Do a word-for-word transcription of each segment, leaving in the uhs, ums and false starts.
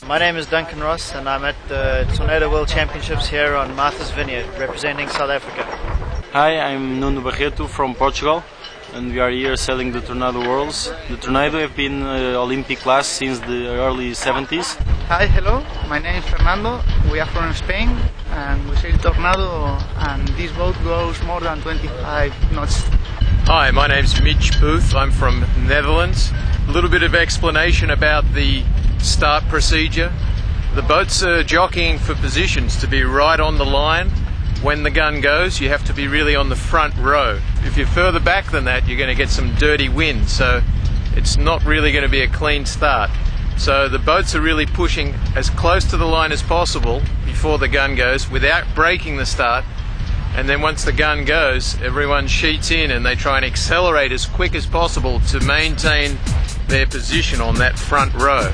My name is Duncan Ross and I'm at the Tornado World Championships here on Martha's Vineyard, representing South Africa. Hi, I'm Nuno Barreto from Portugal and we are here selling the Tornado Worlds. The Tornado have been uh, Olympic class since the early seventies. Hi, hello, my name is Fernando, we are from Spain and we sail Tornado and this boat goes more than twenty-five knots. Hi, my name's Mitch Booth, I'm from Netherlands. A little bit of explanation about the start procedure. The boats are jockeying for positions to be right on the line. When the gun goes, you have to be really on the front row. If you're further back than that, you're going to get some dirty wind, so it's not really going to be a clean start. So the boats are really pushing as close to the line as possible before the gun goes without breaking the start. And then once the gun goes, everyone sheets in and they try and accelerate as quick as possible to maintain their position on that front row.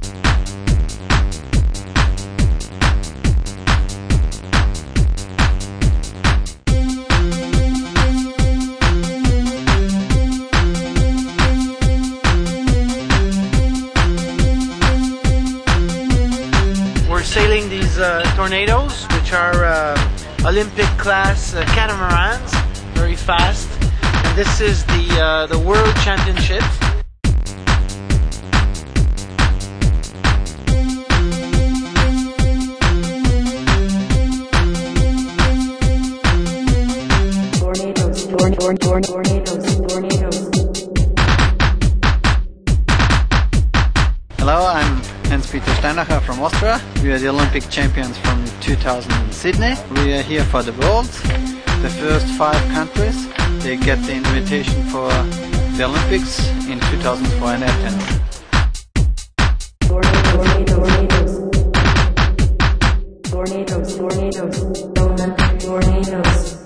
We're sailing these uh, Tornadoes, which are uh, Olympic class uh, catamarans, very fast. And this is the uh, the World Championship. Tornadoes, torn, torn, tornadoes, tornadoes. Hello, I'm Hans-Peter Steinacher from Austria. We are the Olympic champions from two thousand in Sydney. We are here for the Worlds. The first five countries, they get the invitation for the Olympics in two thousand four in Athens. Tornadoes, tornadoes, tornadoes, tornadoes, tornadoes.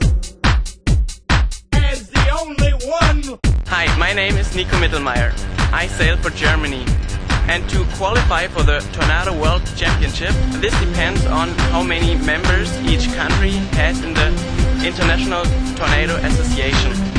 As the only one. Hi, my name is Nico Mittelmeier. I sail for Germany. And to qualify for the Tornado World Championship, this depends on how many members each country has in the International Tornado Association.